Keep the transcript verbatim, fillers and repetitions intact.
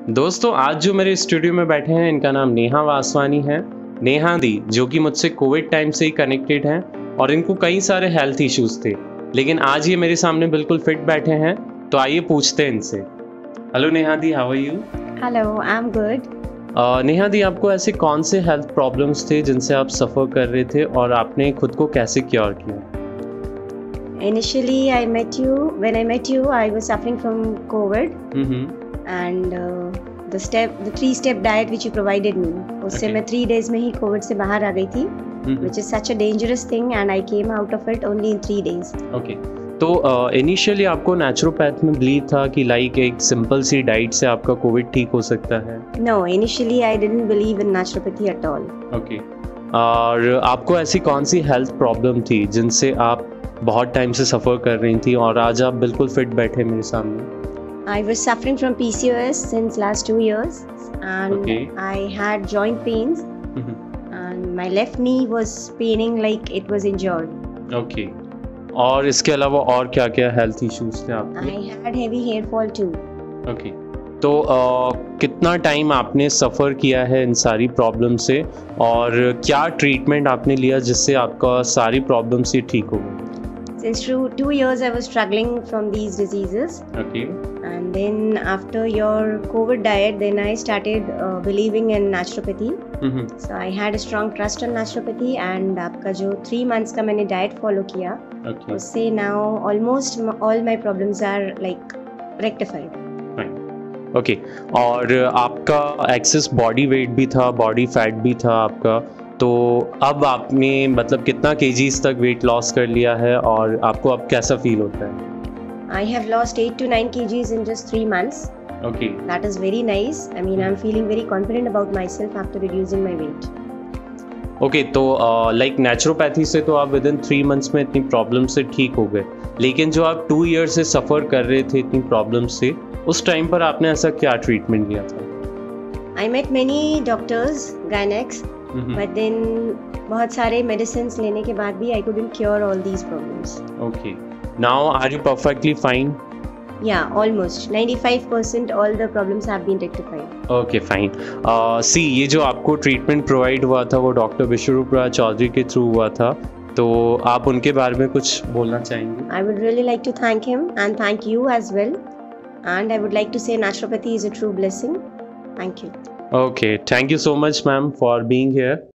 दोस्तों आज जो मेरे स्टूडियो में बैठे हैं इनका नाम नेहा वासवानी है। नेहा दी जो कि मुझसे कोविड टाइम से ही कनेक्टेड हैं और इनको कई सारे हेल्थ इश्यूज थे, लेकिन आज ये मेरे सामने बिल्कुल फिट बैठे हैं। तो आइए पूछते हैं इनसे। Hello Neha di, how are you? Hello, I am good. Neha di, आपको ऐसे कौन से हेल्थ प्रॉब्लम्स थे जिनसे आप सफ़र कर रहे थे और आपने खुद को कैसे क्योर किया? Initially, I met you. When I met you, I was suffering from COVID, hmm and uh, the step, the three-step diet which you provided me. उससे Okay. मैं three days में ही COVID से बाहर आ गई थी, which is such a dangerous thing, and I came out of it only in three days. Okay, तो initially uh, आपको naturopath में बिलीव था कि लाइक एक सिंपल सी डाइट से आपका कोविड ठीक हो सकता है? No, initially I didn't believe in naturopathy at all. Okay, और आपको ऐसी कौन सी हेल्थ प्रॉब्लम थी जिनसे आप बहुत टाइम से सफ़र कर रही थी और आज आप बिल्कुल फिट बैठे मेरे सामने? I was suffering from P C O S since last two years, and Okay. I had joint pains, and my left knee was paining like it was injured. Okay, और इसके अलावा और क्या क्या हेल्थ इश्यूज थे आपके? I had heavy hair fall too. Okay, तो uh, कितना टाइम आपने सफ़र किया है इन सारी प्रॉब्लम से और क्या ट्रीटमेंट आपने लिया जिससे आपका सारी प्रॉब्लम से ठीक हो गई? Since two, two years I was struggling from these diseases, okay, and then after your COVID diet, then I started uh, believing in naturopathy. So I had a strong trust on naturopathy, and आपका जो three months का मैंने diet follow किया, okay, उससे now almost m- all my problems are like rectified. Okay, और आपका access body weight भी था, बॉडी फैट भी था आपका, तो अब आपने मतलब कितना केजीज तक वेट लॉस कर लिया है और आपको अब कैसा फील होता है? I have lost eight to nine kgs in just three months. Okay, That is very nice. I mean, I'm feeling very confident about myself after reducing my weight. Okay, तो लाइक नेचुरोपैथी से तो आप with in three months में इतनी problem से ठीक हो गए, लेकिन जो आप टू ईयर से सफ़र कर रहे थे इतनी प्रॉब्लम से, उस टाइम पर आपने ऐसा क्या ट्रीटमेंट लिया था? I met many doctors, gynecs, but then बहुत सारे medicines लेने के बाद भी I couldn't cure all these problems. Okay, now are you perfectly fine? Yeah, almost ninety-five percent all the problems have been rectified. Okay fine. See, ये जो आपको treatment provide हुआ था वो डॉक्टर विश्वरूपराज चौधरी के थ्रू हुआ था, तो आप उनके बारे में कुछ बोलना चाहेंगे? I would really like to thank him and thank you as well. And I would like to say naturopathy is a true blessing. Thank you. Okay, thank you so much, ma'am, for being here.